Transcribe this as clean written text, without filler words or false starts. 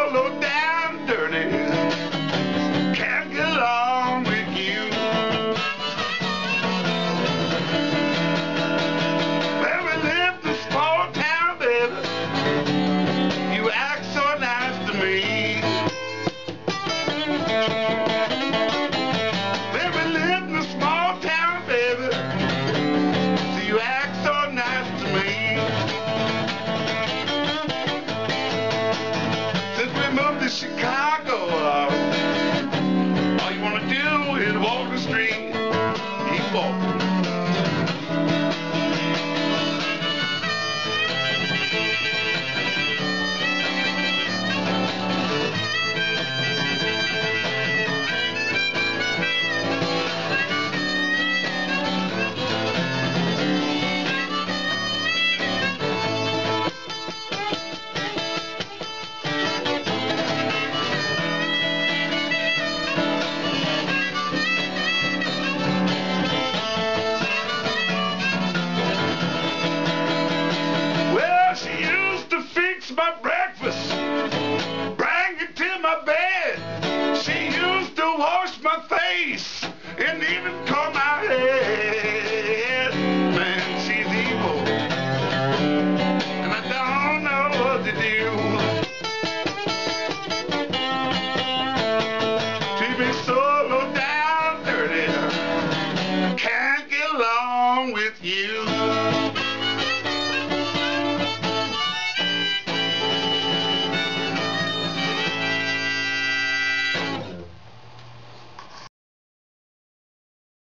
low down dirty. Can't get along with you. When we lived in a small town, baby, you act so nice to me. When we lived in a small town, baby, so you act so nice to me. Since we moved to Chicago, all you want to do is walk the street, keep walking. My breakfast, bring it to my bed. She used to wash my face and even comb my head. Man, she's evil, and I don't know what to do. She be so low down dirty, can't get along with you.